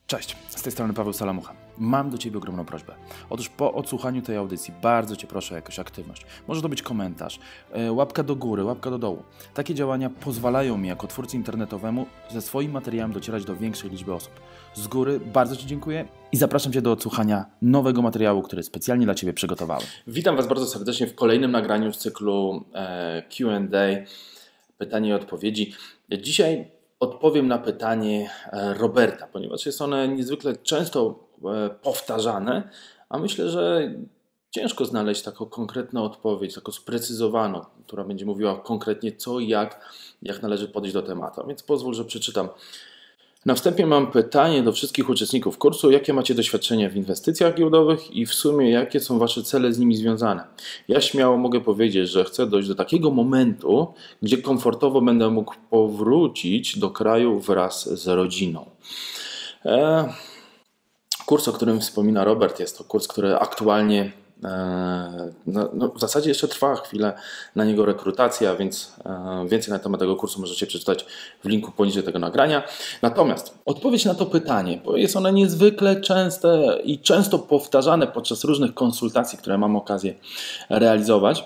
Cześć, z tej strony Paweł Salamucha. Mam do Ciebie ogromną prośbę. Otóż po odsłuchaniu tej audycji bardzo Cię proszę o jakąś aktywność. Może to być komentarz, łapka do góry, łapka do dołu. Takie działania pozwalają mi jako twórcy internetowemu ze swoim materiałem docierać do większej liczby osób. Z góry bardzo Ci dziękuję i zapraszam Cię do odsłuchania nowego materiału, który specjalnie dla Ciebie przygotowałem. Witam Was bardzo serdecznie w kolejnym nagraniu z cyklu Q&A, pytanie i odpowiedzi. Dzisiaj odpowiem na pytanie Roberta, ponieważ jest one niezwykle często powtarzane, a myślę, że ciężko znaleźć taką konkretną odpowiedź, taką sprecyzowaną, która będzie mówiła konkretnie co i jak należy podejść do tematu. Więc pozwól, że przeczytam. Na wstępie mam pytanie do wszystkich uczestników kursu. Jakie macie doświadczenia w inwestycjach giełdowych i w sumie jakie są Wasze cele z nimi związane? Ja śmiało mogę powiedzieć, że chcę dojść do takiego momentu, gdzie komfortowo będę mógł powrócić do kraju wraz z rodziną. Kurs, o którym wspomina Robert, jest to kurs, który aktualnie w zasadzie jeszcze trwa chwilę na niego rekrutacja, więc więcej na temat tego kursu możecie przeczytać w linku poniżej tego nagrania. Natomiast odpowiedź na to pytanie, bo jest ono niezwykle częste i często powtarzane podczas różnych konsultacji, które mam okazję realizować,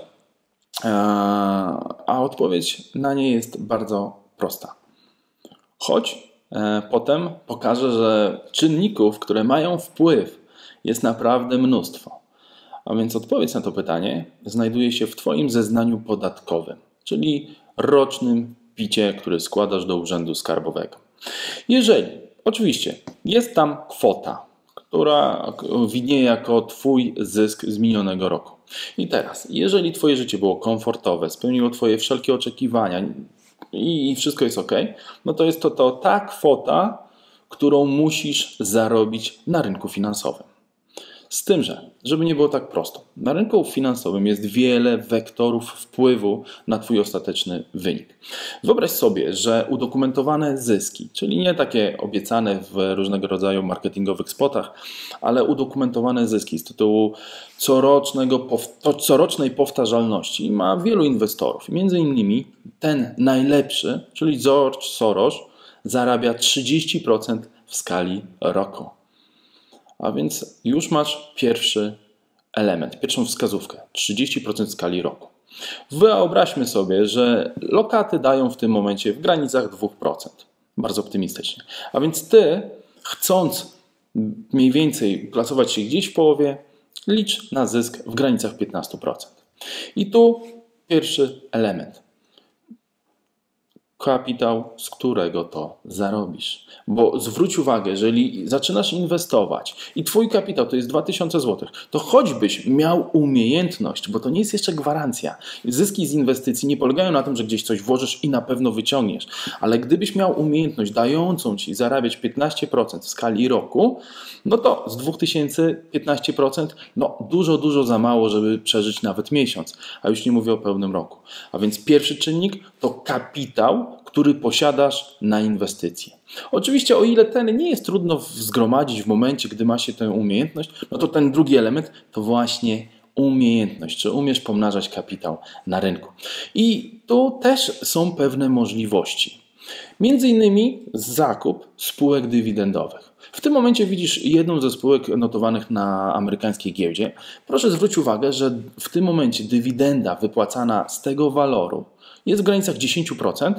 a odpowiedź na nie jest bardzo prosta. Choć potem pokażę, że czynników, które mają wpływ, jest naprawdę mnóstwo. A więc odpowiedź na to pytanie znajduje się w Twoim zeznaniu podatkowym, czyli rocznym PIT-cie, który składasz do Urzędu Skarbowego. Jeżeli oczywiście jest tam kwota, która widnieje jako Twój zysk z minionego roku. I teraz, jeżeli Twoje życie było komfortowe, spełniło Twoje wszelkie oczekiwania i wszystko jest ok, no to jest to ta kwota, którą musisz zarobić na rynku finansowym. Z tym, że, żeby nie było tak prosto, na rynku finansowym jest wiele wektorów wpływu na Twój ostateczny wynik. Wyobraź sobie, że udokumentowane zyski, czyli nie takie obiecane w różnego rodzaju marketingowych spotach, ale udokumentowane zyski z tytułu corocznej powtarzalności ma wielu inwestorów. Między innymi ten najlepszy, czyli George Soros, zarabia 30% w skali roku. A więc już masz pierwszy element, pierwszą wskazówkę, 30% w skali roku. Wyobraźmy sobie, że lokaty dają w tym momencie w granicach 2%. Bardzo optymistycznie. A więc Ty, chcąc mniej więcej plasować się gdzieś w połowie, licz na zysk w granicach 15%. I tu pierwszy element. Kapitał, z którego to zarobisz. Bo zwróć uwagę, jeżeli zaczynasz inwestować i Twój kapitał to jest 2000 zł, to choćbyś miał umiejętność, bo to nie jest jeszcze gwarancja. Zyski z inwestycji nie polegają na tym, że gdzieś coś włożysz i na pewno wyciągniesz. Ale gdybyś miał umiejętność dającą Ci zarabiać 15% w skali roku, no to z 2000 15%, no dużo za mało, żeby przeżyć nawet miesiąc. A już nie mówię o pełnym roku. A więc pierwszy czynnik to kapitał, który posiadasz na inwestycje. Oczywiście o ile ten nie jest trudno zgromadzić w momencie, gdy ma się tę umiejętność, no to ten drugi element to właśnie umiejętność, czy umiesz pomnażać kapitał na rynku. I tu też są pewne możliwości. Między innymi zakup spółek dywidendowych. W tym momencie widzisz jedną ze spółek notowanych na amerykańskiej giełdzie. Proszę zwrócić uwagę, że w tym momencie dywidenda wypłacana z tego waloru jest w granicach 10%,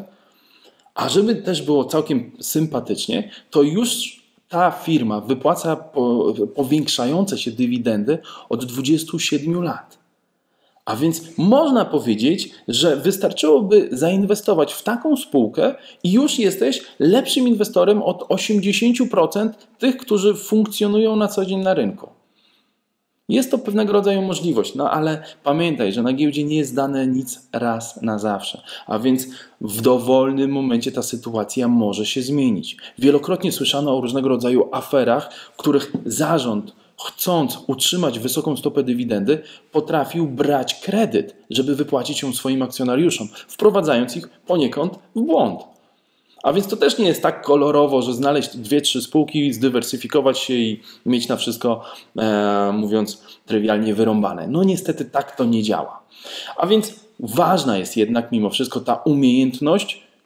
a żeby też było całkiem sympatycznie, to już ta firma wypłaca powiększające się dywidendy od 27 lat. A więc można powiedzieć, że wystarczyłoby zainwestować w taką spółkę i już jesteś lepszym inwestorem od 80% tych, którzy funkcjonują na co dzień na rynku. Jest to pewnego rodzaju możliwość, no ale pamiętaj, że na giełdzie nie jest dane nic raz na zawsze, a więc w dowolnym momencie ta sytuacja może się zmienić. Wielokrotnie słyszano o różnego rodzaju aferach, w których zarząd, chcąc utrzymać wysoką stopę dywidendy, potrafił brać kredyt, żeby wypłacić ją swoim akcjonariuszom, wprowadzając ich poniekąd w błąd. A więc to też nie jest tak kolorowo, że znaleźć 2-3 spółki, zdywersyfikować się i mieć na wszystko, mówiąc trywialnie, wyrąbane. No niestety tak to nie działa. A więc ważna jest jednak mimo wszystko ta umiejętność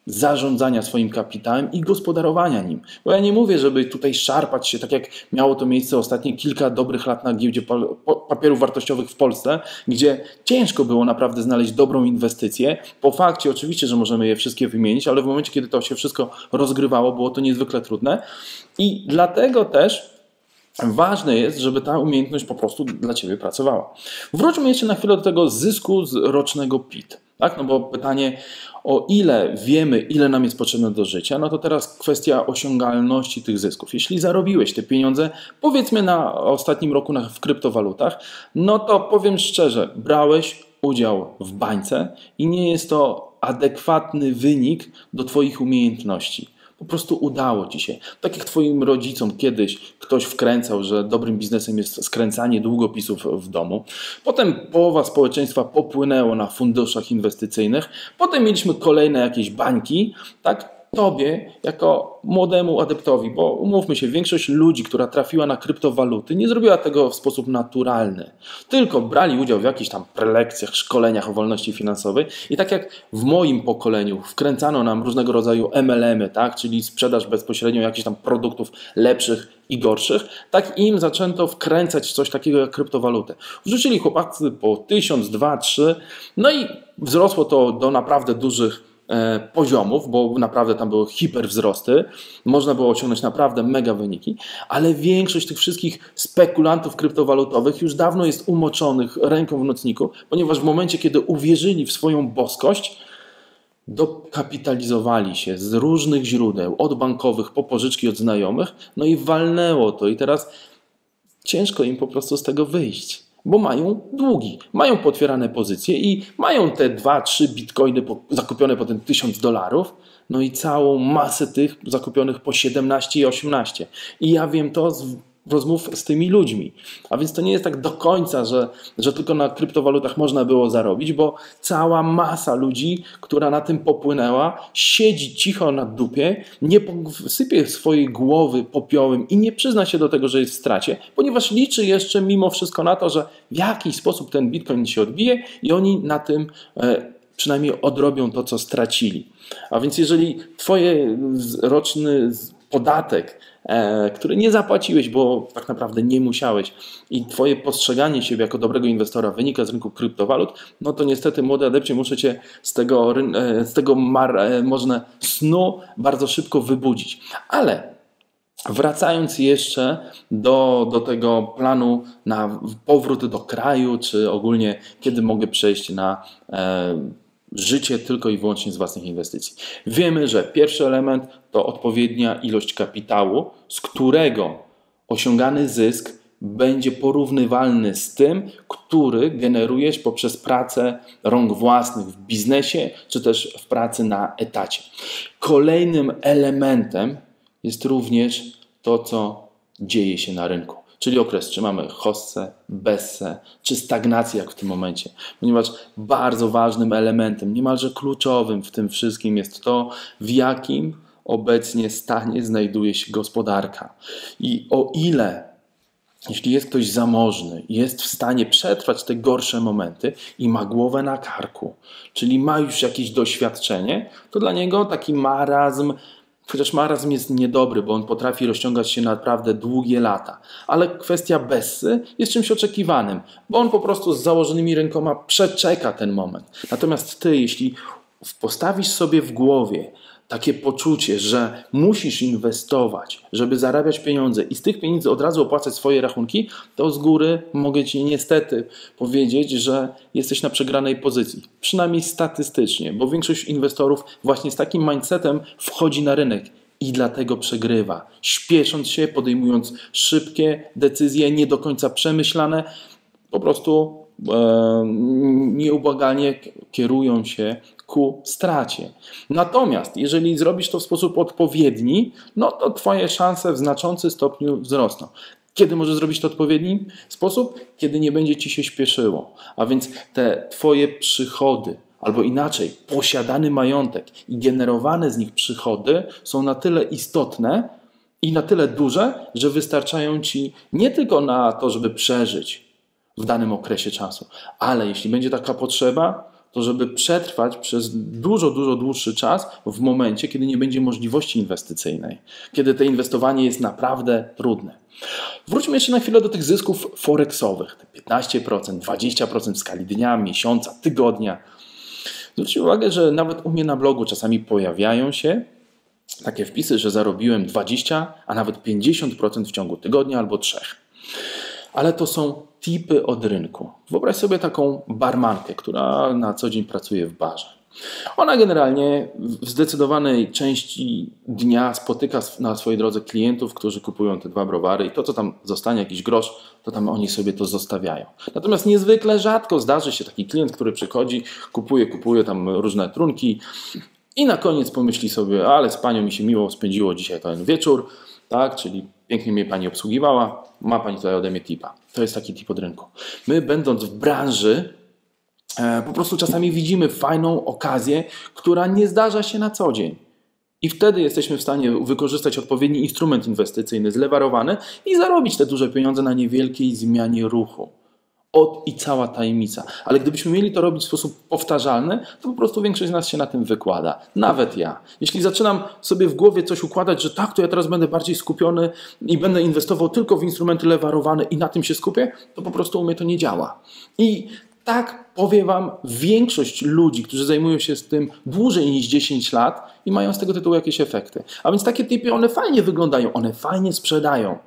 zarządzania swoim kapitałem i gospodarowania nim. Bo ja nie mówię, żeby tutaj szarpać się, tak jak miało to miejsce ostatnie kilka dobrych lat na giełdzie papierów wartościowych w Polsce, gdzie ciężko było naprawdę znaleźć dobrą inwestycję. Po fakcie oczywiście, że możemy je wszystkie wymienić, ale w momencie, kiedy to się wszystko rozgrywało, było to niezwykle trudne. I dlatego też ważne jest, żeby ta umiejętność po prostu dla Ciebie pracowała. Wróćmy jeszcze na chwilę do tego zysku z rocznego PIT. Tak? No bo pytanie, o ile wiemy, ile nam jest potrzebne do życia, no to teraz kwestia osiągalności tych zysków. Jeśli zarobiłeś te pieniądze, powiedzmy na ostatnim roku w kryptowalutach, no to powiem szczerze, brałeś udział w bańce i nie jest to adekwatny wynik do Twoich umiejętności. Po prostu udało Ci się. Tak jak Twoim rodzicom kiedyś ktoś wkręcał, że dobrym biznesem jest skręcanie długopisów w domu. Potem połowa społeczeństwa popłynęło na funduszach inwestycyjnych. Potem mieliśmy kolejne jakieś bańki, tak? Tobie, jako młodemu adeptowi, bo umówmy się, większość ludzi, która trafiła na kryptowaluty, nie zrobiła tego w sposób naturalny. Tylko brali udział w jakichś tam prelekcjach, szkoleniach o wolności finansowej i tak jak w moim pokoleniu wkręcano nam różnego rodzaju MLM-y, tak? Czyli sprzedaż bezpośrednio jakichś tam produktów lepszych i gorszych, tak im zaczęto wkręcać coś takiego jak kryptowalutę. Wrzucili chłopacy po 1000, 2, 3, no i wzrosło to do naprawdę dużych poziomów, bo naprawdę tam były hiperwzrosty, można było osiągnąć naprawdę mega wyniki, ale większość tych wszystkich spekulantów kryptowalutowych już dawno jest umoczonych ręką w nocniku, ponieważ w momencie, kiedy uwierzyli w swoją boskość, dokapitalizowali się z różnych źródeł, od bankowych po pożyczki od znajomych, no i walnęło to i teraz ciężko im po prostu z tego wyjść. Bo mają długi, mają potwierane pozycje i mają te 2-3 bitcoiny zakupione po ten $1000, no i całą masę tych zakupionych po 17 i 18. I ja wiem to z rozmów z tymi ludźmi. A więc to nie jest tak do końca, że tylko na kryptowalutach można było zarobić, bo cała masa ludzi, która na tym popłynęła, siedzi cicho na dupie, nie sypie swojej głowy popiołem i nie przyzna się do tego, że jest w stracie, ponieważ liczy jeszcze mimo wszystko na to, że w jakiś sposób ten bitcoin się odbije i oni na tym przynajmniej odrobią to, co stracili. A więc jeżeli twoje roczny podatek, który nie zapłaciłeś, bo tak naprawdę nie musiałeś i twoje postrzeganie siebie jako dobrego inwestora wynika z rynku kryptowalut, no to niestety, młody adepcie, muszę cię z tego można snu bardzo szybko wybudzić. Ale wracając jeszcze do tego planu na powrót do kraju, czy ogólnie kiedy mogę przejść na życie tylko i wyłącznie z własnych inwestycji. Wiemy, że pierwszy element to odpowiednia ilość kapitału, z którego osiągany zysk będzie porównywalny z tym, który generujesz poprzez pracę rąk własnych w biznesie, czy też w pracy na etacie. Kolejnym elementem jest również to, co dzieje się na rynku. Czyli okres, czy mamy hossę, bessę, czy stagnację jak w tym momencie. Ponieważ bardzo ważnym elementem, niemalże kluczowym w tym wszystkim jest to, w jakim obecnie stanie znajduje się gospodarka. I o ile, jeśli jest ktoś zamożny, jest w stanie przetrwać te gorsze momenty i ma głowę na karku, czyli ma już jakieś doświadczenie, to dla niego taki marazm, chociaż marazm jest niedobry, bo on potrafi rozciągać się naprawdę długie lata. Ale kwestia bessy jest czymś oczekiwanym, bo on po prostu z założonymi rękoma przeczeka ten moment. Natomiast ty, jeśli postawisz sobie w głowie takie poczucie, że musisz inwestować, żeby zarabiać pieniądze i z tych pieniędzy od razu opłacać swoje rachunki, to z góry mogę ci niestety powiedzieć, że jesteś na przegranej pozycji. Przynajmniej statystycznie, bo większość inwestorów właśnie z takim mindsetem wchodzi na rynek i dlatego przegrywa. Śpiesząc się, podejmując szybkie decyzje, nie do końca przemyślane, po prostu nieubłaganie kierują się ku stracie. Natomiast jeżeli zrobisz to w sposób odpowiedni, no to twoje szanse w znaczącym stopniu wzrosną. Kiedy możesz zrobić to w odpowiedni sposób? Kiedy nie będzie ci się śpieszyło. A więc te twoje przychody, albo inaczej, posiadany majątek i generowane z nich przychody są na tyle istotne i na tyle duże, że wystarczają ci nie tylko na to, żeby przeżyć w danym okresie czasu, ale jeśli będzie taka potrzeba, to żeby przetrwać przez dużo dłuższy czas w momencie, kiedy nie będzie możliwości inwestycyjnej, kiedy to inwestowanie jest naprawdę trudne. Wróćmy jeszcze na chwilę do tych zysków forexowych. Te 15%, 20% w skali dnia, miesiąca, tygodnia. Zwróćcie uwagę, że nawet u mnie na blogu czasami pojawiają się takie wpisy, że zarobiłem 20, a nawet 50% w ciągu tygodnia albo 3. Ale to są tipy od rynku. Wyobraź sobie taką barmankę, która na co dzień pracuje w barze. Ona generalnie w zdecydowanej części dnia spotyka na swojej drodze klientów, którzy kupują te 2 browary i to, co tam zostanie, jakiś grosz, to tam oni sobie to zostawiają. Natomiast niezwykle rzadko zdarzy się taki klient, który przychodzi, kupuje tam różne trunki i na koniec pomyśli sobie, ale z panią mi się miło spędziło dzisiaj ten wieczór, tak, czyli pięknie mnie pani obsługiwała, ma pani tutaj ode mnie tipa. To jest taki tip od rynku. My, będąc w branży, po prostu czasami widzimy fajną okazję, która nie zdarza się na co dzień. I wtedy jesteśmy w stanie wykorzystać odpowiedni instrument inwestycyjny zlewarowany i zarobić te duże pieniądze na niewielkiej zmianie ruchu. I cała tajemnica. Ale gdybyśmy mieli to robić w sposób powtarzalny, to po prostu większość z nas się na tym wykłada. Nawet ja. Jeśli zaczynam sobie w głowie coś układać, że tak, to ja teraz będę bardziej skupiony i będę inwestował tylko w instrumenty lewarowane i na tym się skupię, to po prostu u mnie to nie działa. I tak powiem wam, większość ludzi, którzy zajmują się z tym dłużej niż 10 lat i mają z tego tytułu jakieś efekty. A więc takie typy, one fajnie wyglądają, one fajnie sprzedają.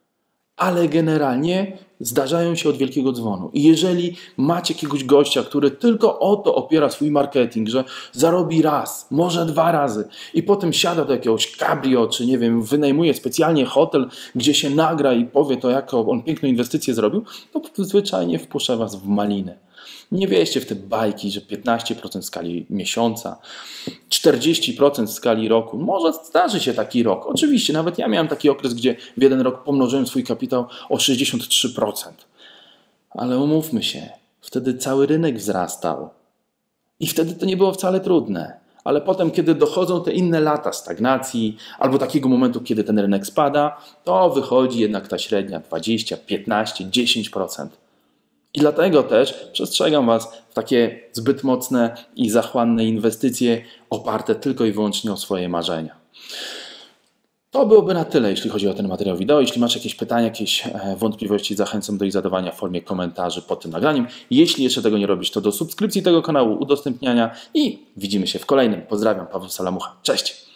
Ale generalnie zdarzają się od wielkiego dzwonu. I jeżeli macie jakiegoś gościa, który tylko o to opiera swój marketing, że zarobi raz, może 2 razy i potem siada do jakiegoś cabrio, czy nie wiem, wynajmuje specjalnie hotel, gdzie się nagra i powie to, jaką on piękną inwestycję zrobił, to zwyczajnie wpuszcza was w malinę. Nie wierzcie w te bajki, że 15% w skali miesiąca, 40% w skali roku. Może zdarzy się taki rok. Oczywiście, nawet ja miałem taki okres, gdzie w jeden rok pomnożyłem swój kapitał o 63%. Ale umówmy się, wtedy cały rynek wzrastał. I wtedy to nie było wcale trudne. Ale potem, kiedy dochodzą te inne lata stagnacji albo takiego momentu, kiedy ten rynek spada, to wychodzi jednak ta średnia 20, 15, 10%. I dlatego też przestrzegam was w takie zbyt mocne i zachłanne inwestycje oparte tylko i wyłącznie o swoje marzenia. To byłoby na tyle, jeśli chodzi o ten materiał wideo. Jeśli masz jakieś pytania, jakieś wątpliwości, zachęcam do ich zadawania w formie komentarzy pod tym nagraniem. Jeśli jeszcze tego nie robisz, to do subskrypcji tego kanału, udostępniania i widzimy się w kolejnym. Pozdrawiam, Paweł Salamucha. Cześć!